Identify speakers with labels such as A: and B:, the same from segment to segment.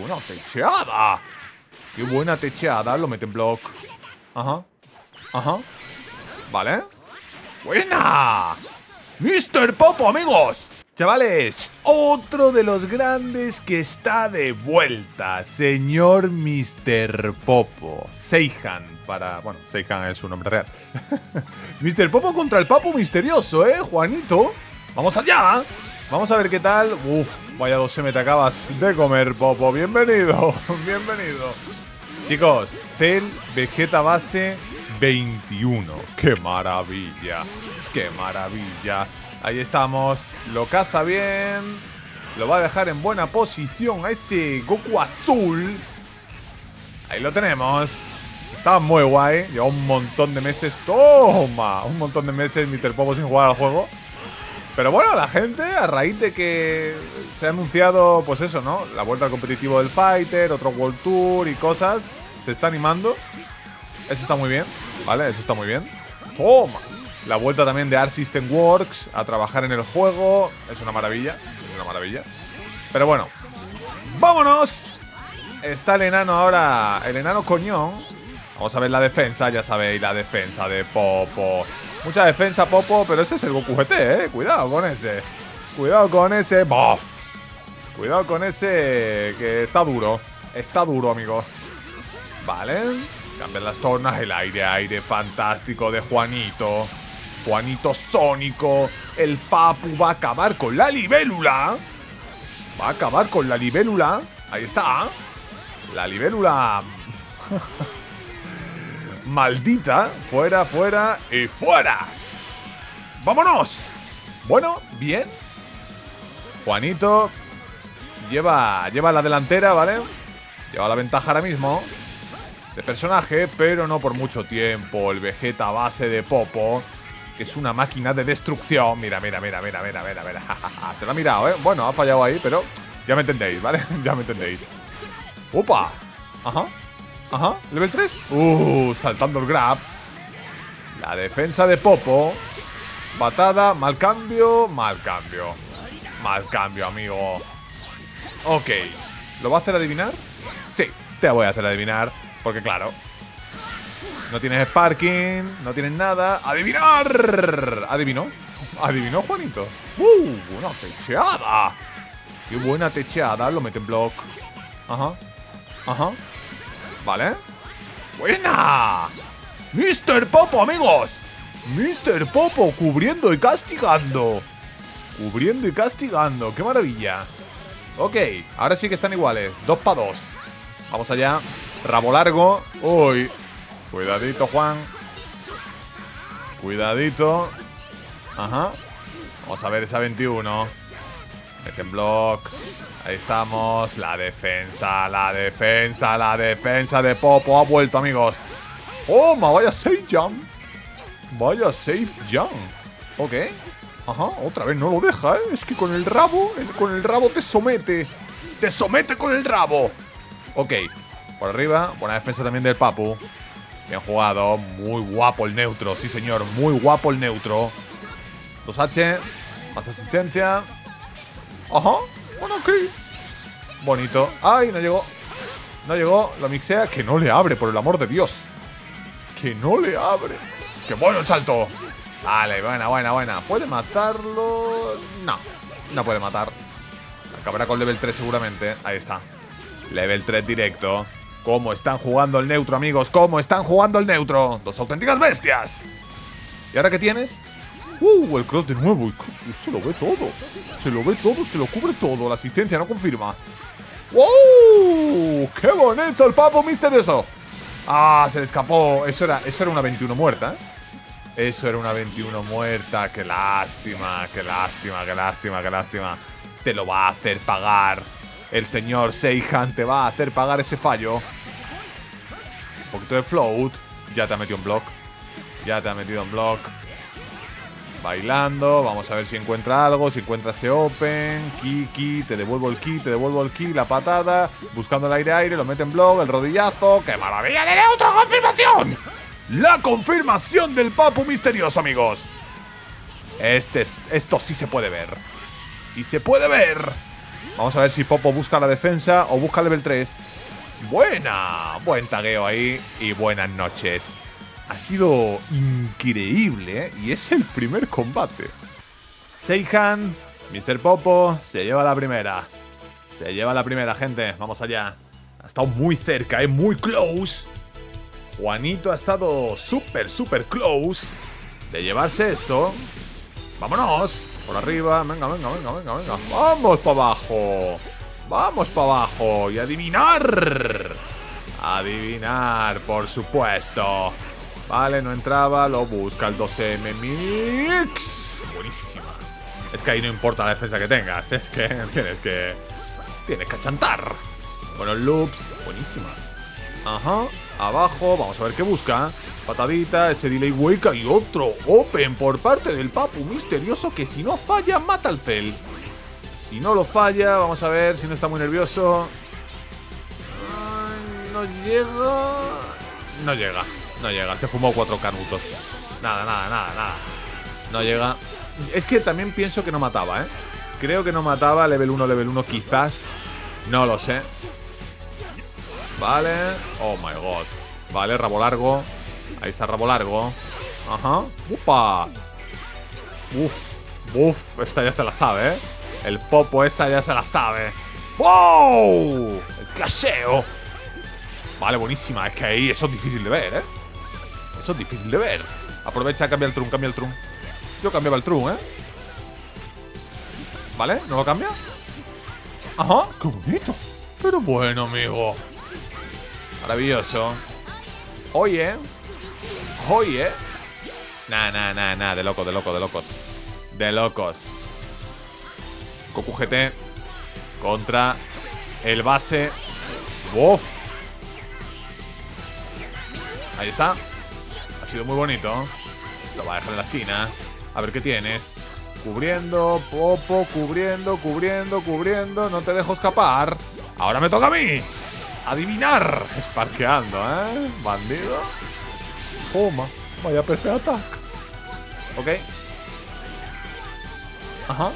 A: Una techeada. Qué buena techeada. Lo mete en block. Ajá. Ajá. Vale. ¡Buena! ¡Mr. Popo, amigos! Chavales, otro de los grandes que está de vuelta. Señor Mr. Popo. Seihan para... Bueno, Seihan es su nombre real. Mr. Popo contra el Papu misterioso, Juanito. Vamos allá. Vamos a ver qué tal. Uf, vaya 12 te acabas de comer, Popo. Bienvenido. Bienvenido. Chicos, Cell Vegeta base 21. ¡Qué maravilla! ¡Qué maravilla! Ahí estamos. Lo caza bien. Lo va a dejar en buena posición a ese Goku azul. Ahí lo tenemos. Está muy guay. Lleva un montón de meses. ¡Toma! Un montón de meses Mr. Popo sin jugar al juego. Pero bueno, la gente, a raíz de que se ha anunciado, pues eso, ¿no? La vuelta al competitivo del Fighter, otro World Tour y cosas, se está animando. Eso está muy bien, ¿vale? Eso está muy bien. ¡Toma! La vuelta también de Art System Works a trabajar en el juego. Es una maravilla, es una maravilla. Pero bueno, ¡vámonos! Está el enano ahora, el enano coñón. Vamos a ver la defensa, ya sabéis, la defensa de Popo. Mucha defensa, Popo, pero ese es el Goku GT, Cuidado con ese. Cuidado con ese. ¡Bof! Cuidado con ese que está duro. Está duro, amigo. Vale. Cambian las tornas. El aire fantástico de Juanito. Juanito Sónico. El Papu va a acabar con la libélula. Va a acabar con la libélula. Ahí está. La libélula. Maldita. Fuera, fuera y fuera. ¡Vámonos! Bueno, bien. Juanito lleva la delantera, ¿vale? Lleva la ventaja ahora mismo de personaje, pero no por mucho tiempo. El Vegeta base de Popo, que es una máquina de destrucción. Mira. Se lo ha mirado, Bueno, ha fallado ahí, pero ya me entendéis, ¿vale? Ya me entendéis. ¡Opa! Ajá, level 3. Saltando el grab. La defensa de Popo. Batada, mal cambio, amigo. Ok. ¿Lo va a hacer adivinar? Sí, te voy a hacer adivinar. Porque claro, no tienes Sparking, no tienes nada. ¡Adivinar! ¿Adivinó? ¿Adivinó, Juanito? ¡Una techeada! ¡Qué buena techeada! Lo mete en block. Ajá. Vale. ¡Buena! ¡Mr. Popo, amigos! ¡Mr. Popo cubriendo y castigando! Cubriendo y castigando. ¡Qué maravilla! Ok, ahora sí que están iguales. 2 para 2. Vamos allá. Rabo largo. Uy. Cuidadito, Juan. Cuidadito. Ajá. Vamos a ver esa 21. Mete en block. Ahí estamos. La defensa de Popo ha vuelto, amigos. ¡Toma! Vaya safe jump. Vaya safe jump. Ok. Ajá. Otra vez no lo deja, Es que con el rabo te somete. Te somete con el rabo. Ok. Por arriba. Buena defensa también del Papu. Bien jugado. Muy guapo el neutro. Sí, señor. Muy guapo el neutro. 2H. Más asistencia. Ajá. Bueno, ok. Bonito. ¡Ay! No llegó. No llegó. Lo mixea. Que no le abre, por el amor de Dios. Que no le abre. ¡Qué bueno el salto! Vale, buena. ¿Puede matarlo? No puede matar. Acabará con level 3 seguramente. Ahí está. Level 3 directo. ¿Cómo están jugando el neutro, amigos? ¿Cómo están jugando el neutro? 2 auténticas bestias. ¿Y ahora qué tienes? El cross de nuevo. Se lo ve todo. Se lo cubre todo. La asistencia no confirma. ¡Wow! ¡Qué bonito el Papu misterioso! Se le escapó. Eso era una 21 muerta, Eso era una 21 muerta. Qué lástima. Te lo va a hacer pagar. El señor Seihan te va a hacer pagar ese fallo. Un poquito de float. Ya te ha metido en block. Bailando. Vamos a ver si encuentra algo. Si encuentra ese open. Ki. Te devuelvo el ki. La patada. Buscando el aire. Lo mete en block. El rodillazo. ¡Qué maravilla de neutro! ¡Confirmación! La confirmación del Papu misterioso, amigos. Esto sí se puede ver. Vamos a ver si Popo busca la defensa o busca level 3. Buena. Buen tagueo ahí. Y buenas noches. Ha sido increíble, ¿eh? Y es el primer combate. Seihan, Mr. Popo, se lleva la primera. Se lleva la primera, gente. Vamos allá. Ha estado muy cerca, muy close. Juanito ha estado súper close de llevarse esto. ¡Vámonos! Por arriba. Venga. ¡Vamos para abajo! ¡Vamos para abajo! ¡Y adivinar! Adivinar, por supuesto. Vale, no entraba. Lo busca el 2M Mix. Buenísima. Es que ahí no importa la defensa que tengas. Es que tienes que achantar. Buenos loops. Buenísima. Ajá. Abajo. Vamos a ver qué busca. Patadita. Ese delay wake. Y otro open por parte del Papu misterioso. Que si no falla, mata al Cell. Si no lo falla. Vamos a ver si no está muy nervioso. No llega. No llega. No llega. Se fumó 4 canutos. Nada. No llega. Es que también pienso que no mataba, ¿eh? Creo que no mataba. Level 1 quizás. No lo sé. Vale. Oh my god. Vale, rabo largo. Ahí está rabo largo. Ajá. ¡Upa! Uf. Esta ya se la sabe, ¿eh? El Popo esa ya se la sabe. ¡Wow! El clasheo. Vale, buenísima. Es que ahí eso es difícil de ver, ¿eh? Eso es difícil de ver. Aprovecha, cambia el trun. Yo cambiaba el trun, ¿eh? ¿Vale? ¿No lo cambia? Ajá. ¡Qué bonito! Pero bueno, amigo. Maravilloso. Oye. Nah. De locos. De locos. Goku GT contra el base. ¡Uf! Ahí está. Ha sido muy bonito. Lo va a dejar en la esquina. A ver qué tienes. Cubriendo, Popo, cubriendo. No te dejo escapar. Ahora me toca a mí. Adivinar. Esparqueando, ¿eh? Bandido. Toma. Vaya PC attack. Ok. Ajá.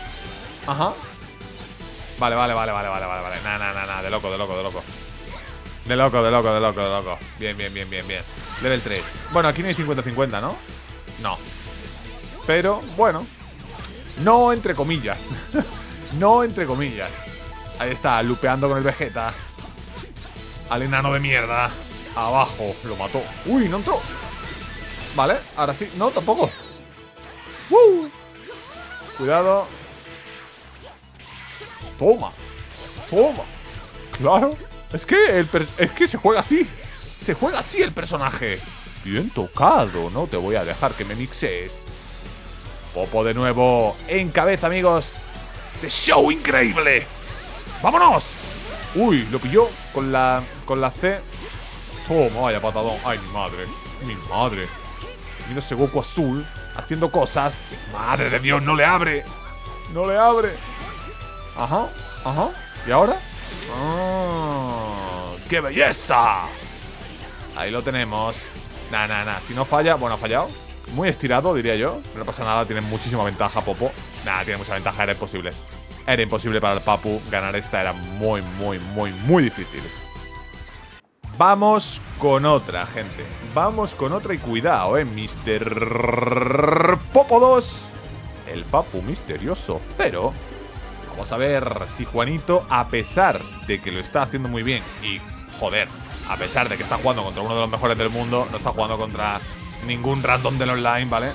A: Vale. Nah. De loco. De loco. Bien. Level 3. Bueno, aquí no hay 50-50, ¿no? No. Pero, bueno. No entre comillas. Ahí está, lupeando con el Vegeta. Al enano de mierda. Abajo, lo mató. Uy, no entró. Vale, ahora sí. No, tampoco. Cuidado. Toma. Claro. Es que se juega así. Se juega así el personaje. Bien tocado. No te voy a dejar que me mixes. Popo de nuevo en cabeza, amigos. ¡De show increíble! ¡Vámonos! Uy, lo pilló con la C. Toma, vaya patadón. Ay, mi madre. Mira ese Goku azul haciendo cosas. Madre de Dios, no le abre. Ajá. ¿Y ahora? ¡Qué belleza! Ahí lo tenemos. Nah. Si no falla, bueno, ha fallado. Muy estirado, diría yo. No pasa nada, tiene muchísima ventaja, Popo. Tiene mucha ventaja, era imposible. Era imposible para el Papu. Ganar esta era muy difícil. Vamos con otra, gente. Y cuidado, Mr. Popo 2. El Papu misterioso 0. Vamos a ver si Juanito, a pesar de que lo está haciendo muy bien y, joder, a pesar de que está jugando contra uno de los mejores del mundo, no está jugando contra ningún random del online, ¿vale?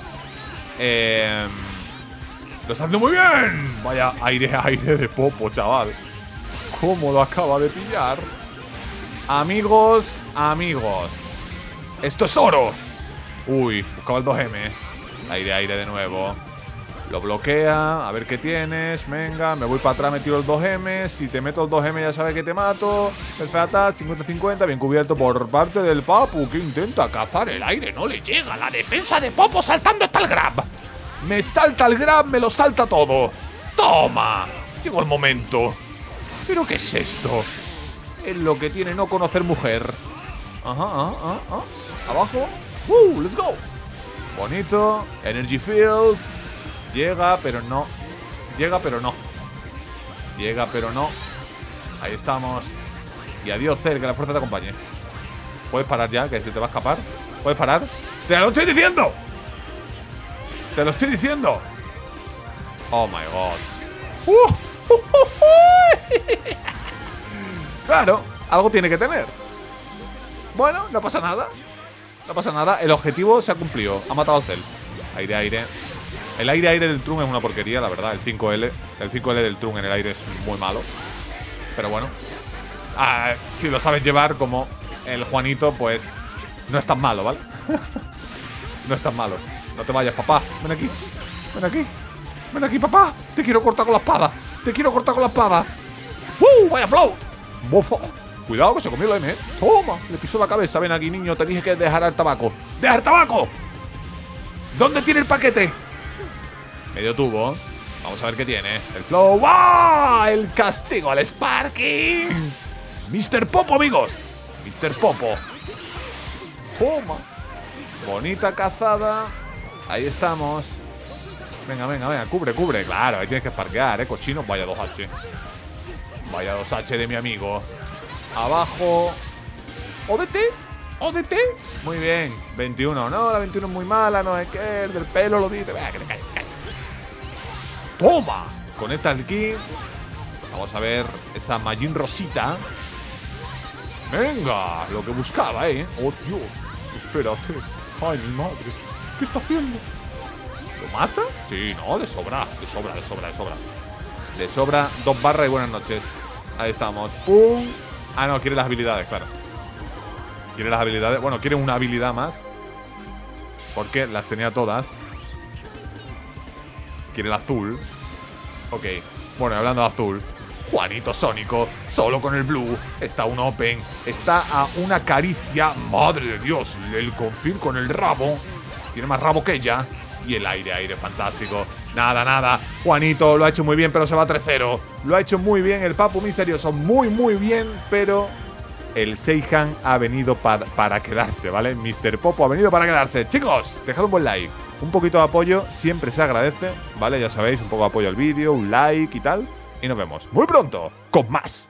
A: ¡Lo está haciendo muy bien! Vaya aire de Popo, chaval. ¿Cómo lo acaba de pillar? Amigos. ¡Esto es oro! Uy, buscaba el 2M. Aire de nuevo. Lo bloquea, a ver qué tienes. Venga, me voy para atrás, me tiro el 2M. Si te meto el 2M ya sabes que te mato. El Featat, 50-50, bien cubierto por parte del Papu, que intenta cazar el aire. No le llega la defensa de Popo saltando hasta el grab. Me salta el grab, me lo salta todo. ¡Toma! Llegó el momento. ¿Pero qué es esto? Es lo que tiene no conocer mujer. Ajá. Abajo. ¡Let's go! Bonito. Energy Field. Llega, pero no. Llega, pero no. Ahí estamos. Y adiós, Cell, que la fuerza te acompañe. Puedes parar ya, que se te va a escapar. Puedes parar. ¡Te lo estoy diciendo! ¡Te lo estoy diciendo! Oh my god. Claro, algo tiene que tener. Bueno, no pasa nada. No pasa nada, el objetivo se ha cumplido. Ha matado al Cell. Aire, aire. El aire, aire del Trun es una porquería, la verdad. El 5L. El 5L del Trun en el aire es muy malo. Pero bueno. Si lo sabes llevar como el Juanito, pues no es tan malo, ¿vale? No es tan malo. No te vayas, papá. Ven aquí. Ven aquí. Ven aquí, papá. Te quiero cortar con la espada. Te quiero cortar con la espada. ¡Vaya float! ¡Bofo! Cuidado que se comió el M, ¿eh? Toma, le pisó la cabeza. Ven aquí, niño, te dije que dejara el tabaco. ¡Deja el tabaco! ¿Dónde tiene el paquete? Medio tubo. Vamos a ver qué tiene. El flow. ¡Wow! El castigo al Sparking. Mr. Popo, amigos. Mr. Popo. Toma. Bonita cazada. Ahí estamos. Venga, venga, venga. Cubre, cubre. Claro, ahí tienes que sparkear, cochino. Vaya 2H. Vaya 2H de mi amigo. Abajo. ODT. ODT. Muy bien. 21. No, la 21 es muy mala. No es que el del pelo lo dice. Venga, que te calles, calles. Toma. Conecta el ki. Vamos a ver esa Majin Rosita. Venga. Lo que buscaba, Oh, Dios. Espérate. Ay, mi madre. ¿Qué está haciendo? ¿Lo mata? Sí, no, de sobra. De sobra, de sobra, de sobra. De sobra 2 barras y buenas noches. Ahí estamos. ¡Pum! Ah, no, quiere las habilidades, claro. Quiere las habilidades. Bueno, quiere una habilidad más. Porque las tenía todas. Quiere el azul. Ok. Bueno, hablando de azul. Juanito Sónico, solo con el blue. Está un open. Está a una caricia. Madre de Dios. El confir con el rabo. Tiene más rabo que ella. Y el aire, aire, fantástico. Nada, nada. Juanito lo ha hecho muy bien, pero se va 3-0. Lo ha hecho muy bien el Papu Misterioso. Muy, muy bien, pero el Seihan ha venido para quedarse, ¿vale? Mr. Popo ha venido para quedarse. Chicos, dejad un buen like. Un poquito de apoyo siempre se agradece, ¿vale? Ya sabéis, un poco de apoyo al vídeo, un like y tal. Y nos vemos muy pronto con más.